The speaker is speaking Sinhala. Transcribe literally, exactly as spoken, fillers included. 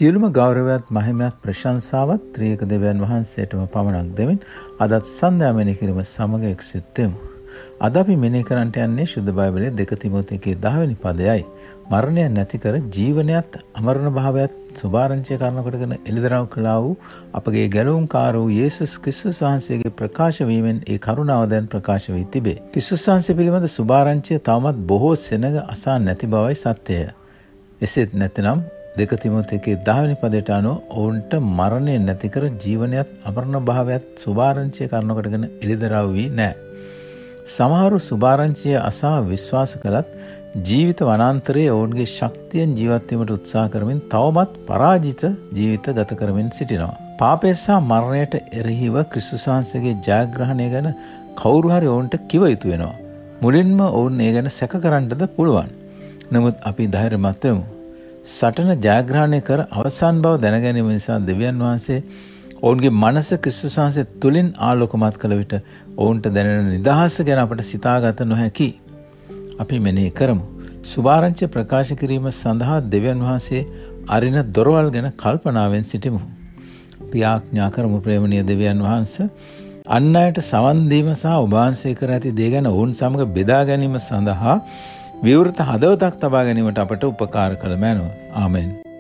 සියලුම ගෞරවයත් මහිමයත් ප්‍රශංසාවත් ත්‍රියක දෙවියන් වහන්සේටම පමණක් දෙමින් අදත් සන්ධ්‍යා මෙනෙහි කිරීම සමග එක්සිටෙමු. අද අපි මෙනෙහි කරන්නට යන්නේ ශුද්ධ බයිබලයේ දෙක තිමෝතිකේ දහ වෙනි පදයයි. මරණය නැති කර ජීවනයත් අමරණ භාවයත් සුභාරංචිය කරන කොටගෙන එළිදරව් කළා වූ අපගේ ගැලවුම්කාර වූ යේසුස් ක්‍රිස්තුස් වහන්සේගේ ප්‍රකාශ වීමෙන් ඒ කරුණාව දැන් ප්‍රකාශ වී තිබේ. ක්‍රිස්තුස් වහන්සේ පිළිබඳ සුභාරංචිය තවමත් බොහෝ සෙනඟ අසා නැති බවයි සත්‍යය. එසේත් නැතිනම් දෙක තිමෝතිකේ දහ වෙනි පදයට අනුව ඔවුන්ට මරණය නැති කර ජීවනයත් අමරණ භාවයත් සුභාරංචිය කරන කොටගෙන එළිදරව් වී නැහැ. සමහරු සුභාරංචිය අසා විශ්වාස කළත් ජීවිත වනාන්තරයේ ඔවුන්ගේ ශක්තියෙන් ජීවත් වීමට උත්සාහ කරමින් තවමත් පරාජිත ජීවිත ගත කරමින් සිටිනවා. පාපය සහ මරණයට එරෙහිව ක්‍රිස්තුස් වහන්සේගේ ජයග්‍රහණය ගැන කවුරු හරි ඔවුන්ට කිව යුතු වෙනවා. මුලින්ම ඔවුන් ඒ ගැන සැක කරන්නද පුළුවන්. නමුත් අපි ධෛර්යමත් වෙමු. සටන ජයග්‍රහණය කර අවසන් බව දැනගැනීම නිසා දෙවියන් වහන්සේ ඔවුන්ගේ මනස ක්‍රිස්තුස් වහන්සේ තුලින් ආලෝකමත් කළ විට ඔවුන්ට දැනෙන නිදහස ගැන අපට සිතාගත නොහැකි. අපි මෙනෙහි කරමු. සුභාරංචිය ප්‍රකාශ කිරීම සඳහා දෙවියන් වහන්සේ අරින දොරවල් ගැන කල්පනාවෙන් සිටිමු. අපි ආඥා කරමු ප්‍රේමණීය දෙවියන් වහන්සේ අන් අයට සවන් දීම සහ ඔබ වහන්සේ කර ඇති දේ ගැන ඔවුන් සමග බෙදා ගැනීම සඳහා විවෘත හදවතක් තබා ගැනීමට අපට උපකාර කළ මැනව. ආමෙන්.